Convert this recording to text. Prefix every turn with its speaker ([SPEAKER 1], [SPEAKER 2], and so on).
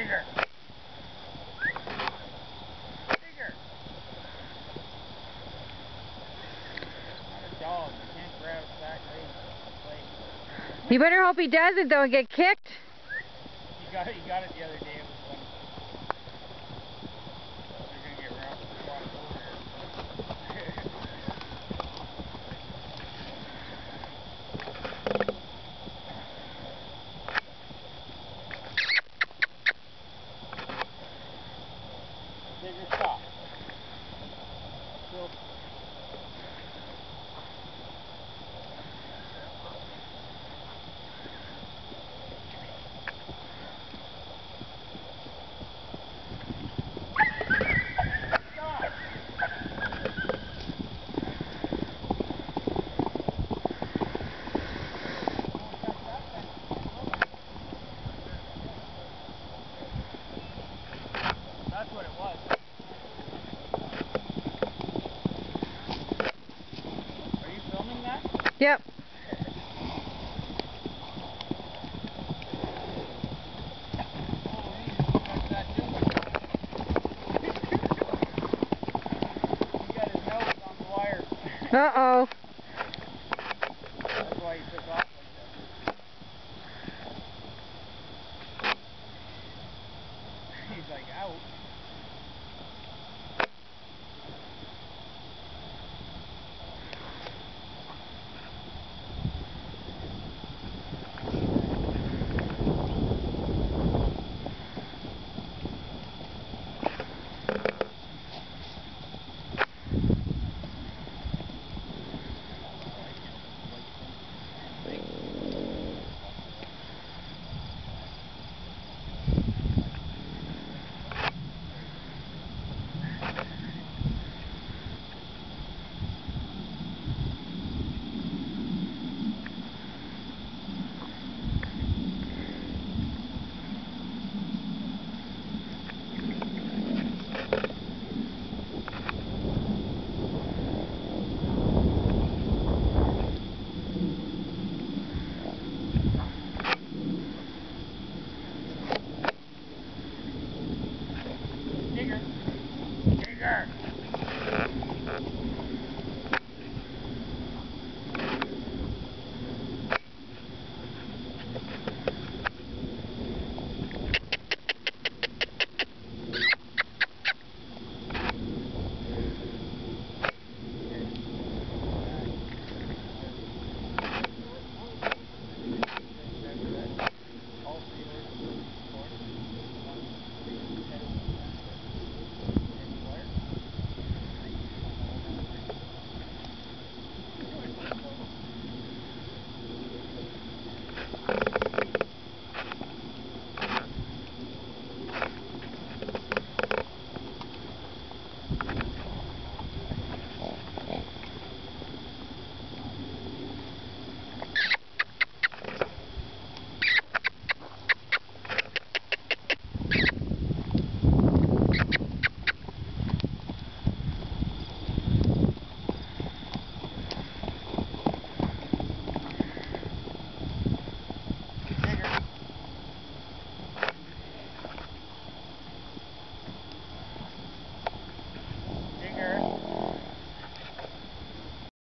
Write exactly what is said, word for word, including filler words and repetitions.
[SPEAKER 1] Bigger. Bigger. Not a dog. You can't grab a fat leg.
[SPEAKER 2] You better hope he doesn't, though, and get kicked.
[SPEAKER 1] You got it. You got it the other day. It was funny. You're gonna get round walked over here. Bigger stop. Still. That's what it was. Are you filming that?
[SPEAKER 2] Yep.
[SPEAKER 1] Holy, that's that too. He got his nose on the wire.
[SPEAKER 2] Uh-oh.